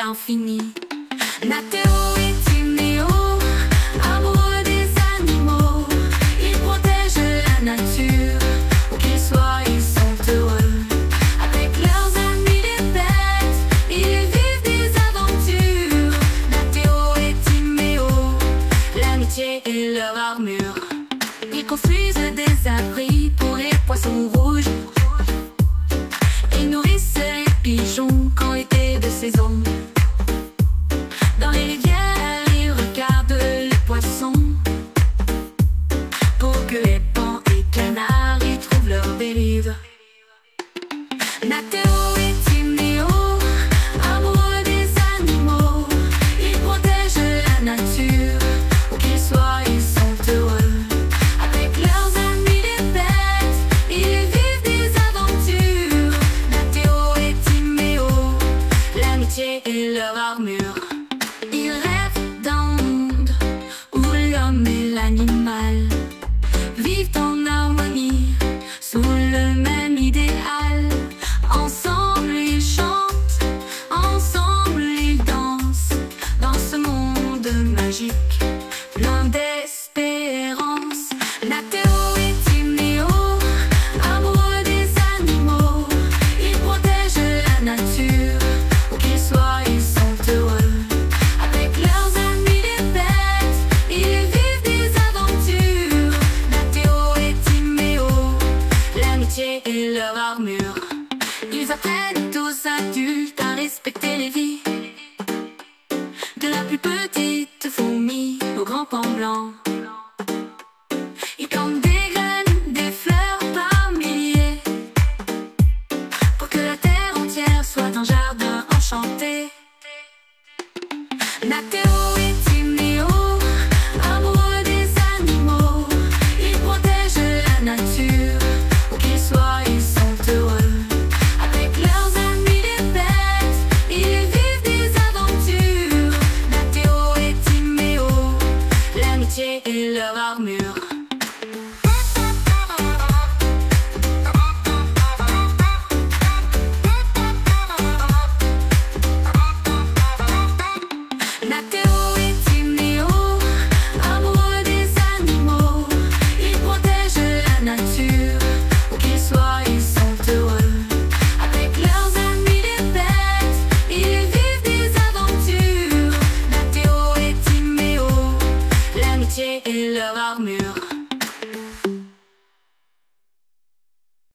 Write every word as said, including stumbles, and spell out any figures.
l'infini. Nathéo et Timéo, amoureux des animaux, ils protègent la nature. Où qu'ils soient, ils sont heureux. Avec leurs amis les bêtes, ils vivent des aventures. Nathéo et Timéo, l'amitié est leur armure. Ils construisent des abris pour les poissons rouges et nourrissent les pigeons quand l'été de saison. Dans les rivières, ils regardent les poissons pour que les paons et canards y trouvent leur dérive. Nathéo et Timéo, amoureux des animaux, ils protègent la nature. Où qu'ils soient, ils sont heureux. Avec leurs amis les bêtes, ils vivent des aventures. Nathéo et Timéo, l'amitié est leur armure. Ils rêvent d'un monde où l'homme et l'animal vivent en harmonie sous le même idéal. Ensemble ils chantent, ensemble ils dansent dans ce monde magique plein d'espérance. Nathéo et Timéo, amoureux des animaux, ils protègent la nature. Où qu'ils soient, ils sont heureux. Avec leurs amis les bêtes, ils vivent des aventures. Nathéo et Timéo, l'amitié est leur armure. Ils apprennent aux adultes à respecter les vies, de la plus petite fourmi au grand pan blanc. Ils plantent des graines, des fleurs par milliers, pour que la terre entière soit un jardin enchanté. Nathéo et Timéo, amoureux des animaux, ils protègent la nature. Où qu'ils soient, ils sont heureux. Avec leurs amis les bêtes, ils vivent des aventures. Nathéo et Timéo, l'amitié est leur armure. Nathéo et Timéo, amoureux des animaux, ils protègent la nature. Où qu'ils soient, ils sont heureux. Avec leurs amis les bêtes, ils vivent des aventures. Nathéo et Timéo, l'amitié est leur armure.